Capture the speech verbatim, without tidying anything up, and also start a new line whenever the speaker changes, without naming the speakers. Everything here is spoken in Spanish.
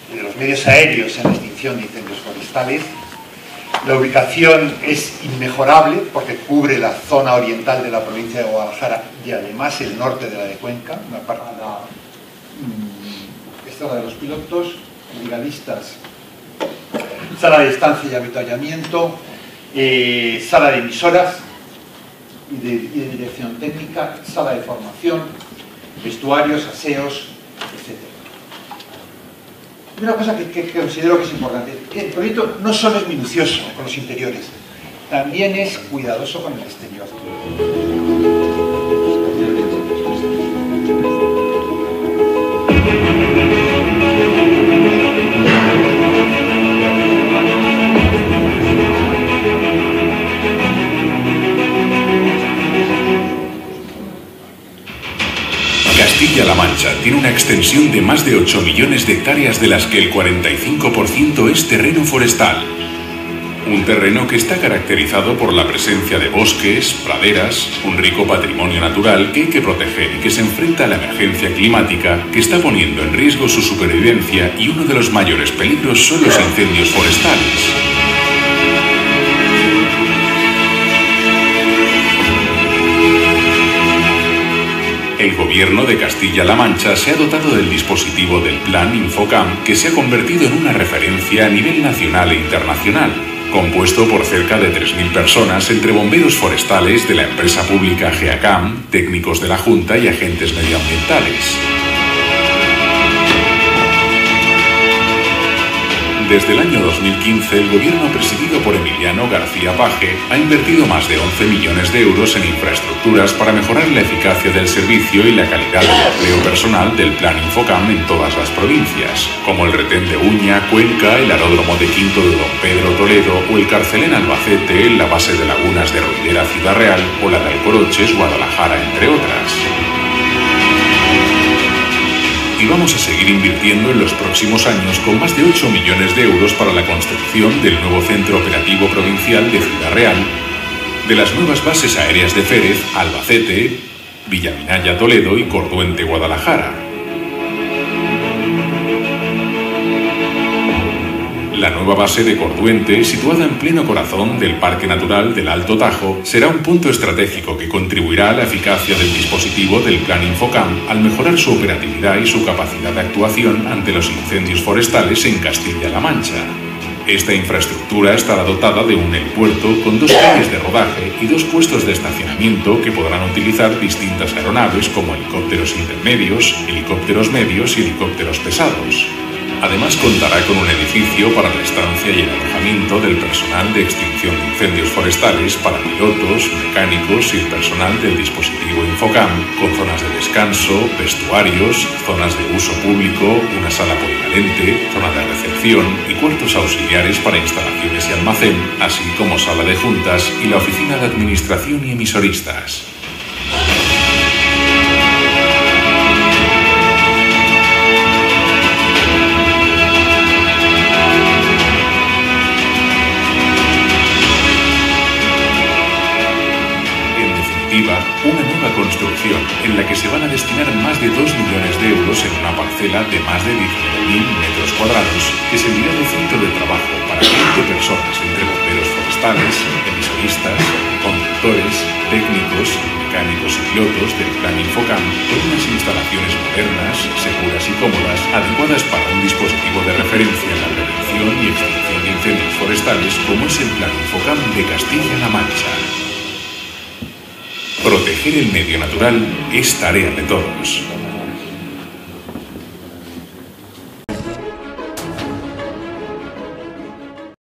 y de los medios aéreos en la extinción de incendios forestales. La ubicación es inmejorable porque cubre la zona oriental de la provincia de Guadalajara y además el norte de la de Cuenca, una parte de la, esta es la de los pilotos, brigadistas, sala de estancia y avituallamiento, eh, sala de emisoras y de, y de dirección técnica, sala de formación, vestuarios, aseos, etcétera. Una cosa que, que, que considero que es importante, el proyecto no solo es minucioso con los interiores, también es cuidadoso con el exterior.
Castilla-La Mancha tiene una extensión de más de ocho millones de hectáreas, de las que el cuarenta y cinco por ciento es terreno forestal. Un terreno que está caracterizado por la presencia de bosques, praderas, un rico patrimonio natural que hay que proteger y que se enfrenta a la emergencia climática que está poniendo en riesgo su supervivencia, y uno de los mayores peligros son los incendios forestales. El Gobierno de Castilla-La Mancha se ha dotado del dispositivo del Plan Infocam, que se ha convertido en una referencia a nivel nacional e internacional, compuesto por cerca de tres mil personas entre bomberos forestales de la empresa pública GEACAM, técnicos de la Junta y agentes medioambientales. Desde el año dos mil quince, el Gobierno presidido por Emiliano García Paje ha invertido más de once millones de euros en infraestructuras para mejorar la eficacia del servicio y la calidad del empleo personal del Plan Infocam en todas las provincias, como el retén de Uña, Cuenca, el aeródromo de Quinto de Don Pedro, Toledo, o el Carcelén Albacete, la base de lagunas de Ruidera, Ciudad Real, o la de Alcoroches, Guadalajara, entre otras. Y vamos a seguir invirtiendo en los próximos años con más de ocho millones de euros para la construcción del nuevo Centro Operativo Provincial de Ciudad Real, de las nuevas bases aéreas de Férez, Albacete, Villaminaya, Toledo y Corduente, Guadalajara. La nueva base de Corduente, situada en pleno corazón del Parque Natural del Alto Tajo, será un punto estratégico que contribuirá a la eficacia del dispositivo del Plan Infocam al mejorar su operatividad y su capacidad de actuación ante los incendios forestales en Castilla-La Mancha. Esta infraestructura estará dotada de un helipuerto con dos calles de rodaje y dos puestos de estacionamiento que podrán utilizar distintas aeronaves como helicópteros intermedios, helicópteros medios y helicópteros pesados. Además, contará con un edificio para la estancia y el alojamiento del personal de extinción de incendios forestales, para pilotos, mecánicos y el personal del dispositivo Infocam, con zonas de descanso, vestuarios, zonas de uso público, una sala polivalente, zona de recepción y cuartos auxiliares para instalaciones y almacén, así como sala de juntas y la oficina de administración y emisoristas. Una nueva construcción en la que se van a destinar más de dos millones de euros en una parcela de más de diecinueve mil metros cuadrados, que servirá de centro de trabajo para veinte personas entre bomberos forestales, emisoristas, conductores, técnicos, mecánicos y pilotos del Plan Infocam, con unas instalaciones modernas, seguras y cómodas, adecuadas para un dispositivo de referencia en la prevención y extinción de incendios forestales como es el Plan Infocam de Castilla-La Mancha. Proteger el medio natural es tarea de todos.